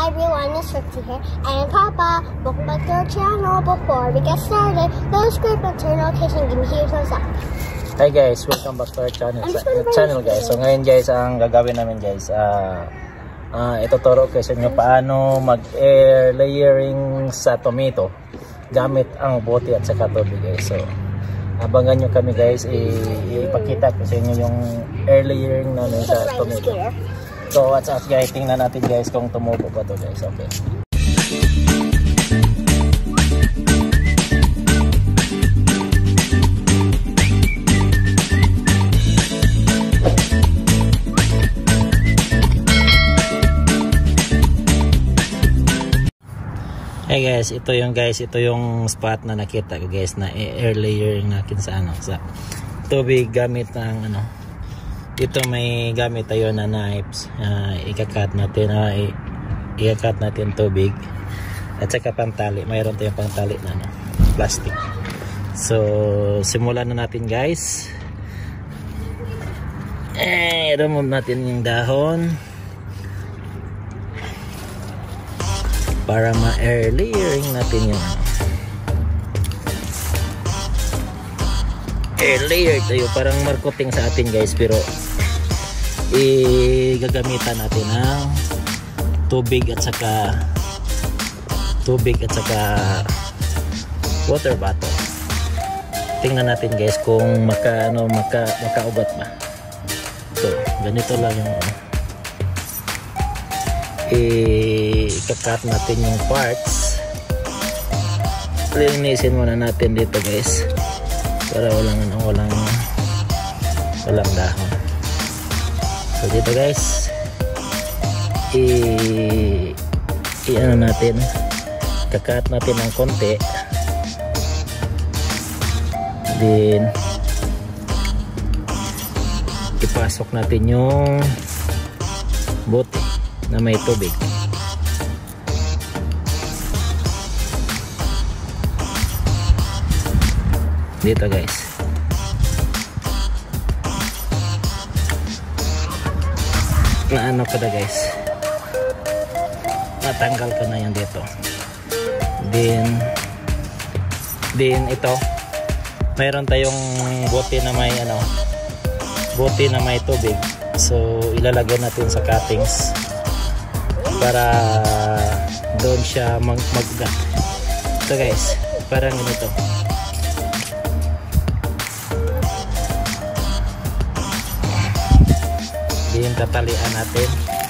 everyone, it's Rixie here, and Papa, welcome back to our channel. Before we get started, subscribe and turn notification, give me here thumbs up. Hi guys, welcome back to our channel guys. So ngayon guys, ang gagawin namin guys, ituturo ko sa inyo paano mag-air layering sa tomato gamit ang bote at saka tubig guys. So abangan nyo kami guys, ipakita ko sa inyo yung air layering namin sa tomato. So what's up guys, tingnan natin guys kung tumubo ba to guys. Okay. Hey guys, ito yung spot na nakita ko guys na air layering natin sa sa tubig gamit ng dito may gamit tayo na knives, ikakat natin tubig at saka pantali. Mayroon tayong pantali na plastic. So simulan na natin guys. Remove natin yung dahon para ma-air layering natin yung air layer tayo, parang marketing sa atin guys, pero gagamitan natin ng tubig at saka water bottle. Tingnan natin guys kung makaugat ba. So ganito lang yung ikakat natin yung parts. Linisin muna natin dito guys para walang dahon. So dito guys natin, kakat natin ng konti, then ipasok natin yung bote na may tubig. Dito guys. Naano ko na guys. Natanggal ko na yan dito. Then ito. Mayroon tayong bote na may tubig. So ilalagay natin sa cuttings para doon siya mag-ugat. Ito guys, parang ganito. Din tatalian natin.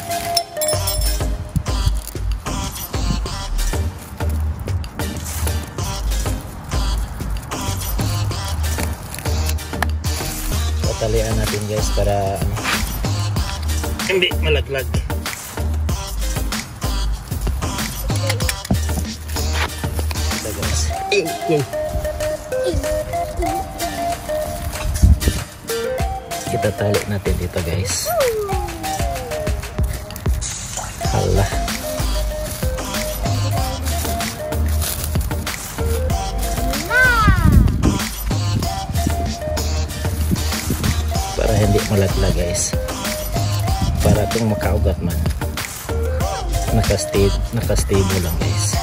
Tatalian natin guys para hindi malaglag. Ito guys. Itatali natin dito guys. Hala. Para hindi malaglag guys. Para kung makaugat man, nakastable lang guys.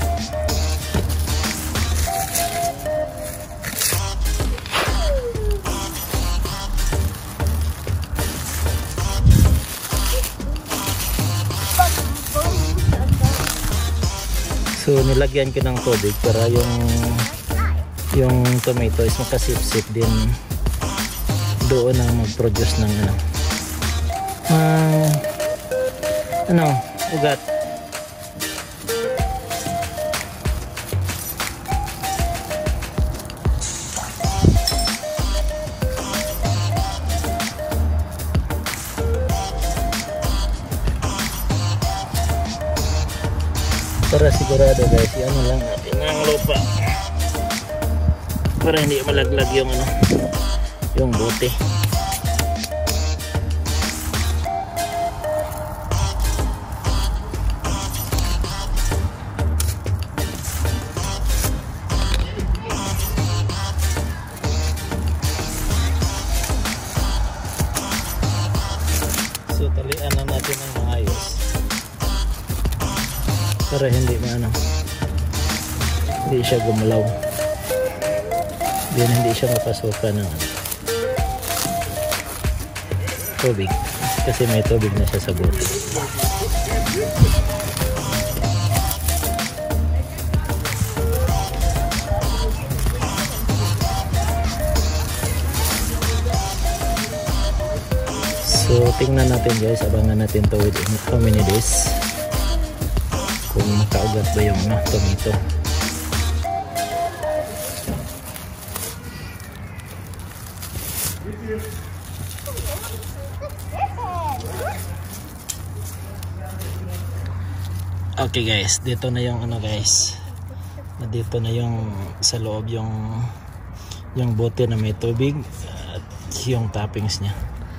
So nilagyan ko ng tubig para yung tomato is makasip-sip din doon ang mag-produce ng ugat. Para sigurado guys, yan lang natin ang lupa para hindi malaglag yung bote. So talian na natin ang maayos. para hindi hindi siya gumalaw, hindi siya mapasukan ng tubig kasi may tubig na siya sa bote. So tingnan natin guys, abangan natin to within how many days kung makaugat ba yung tomato. Okay guys, dito na yung guys, dito na yung sa loob yung bote na may tubig at yung toppings nya.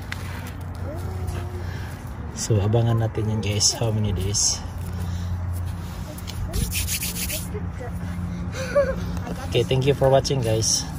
So abangan natin yan guys, how many days. Okay, thank you for watching guys.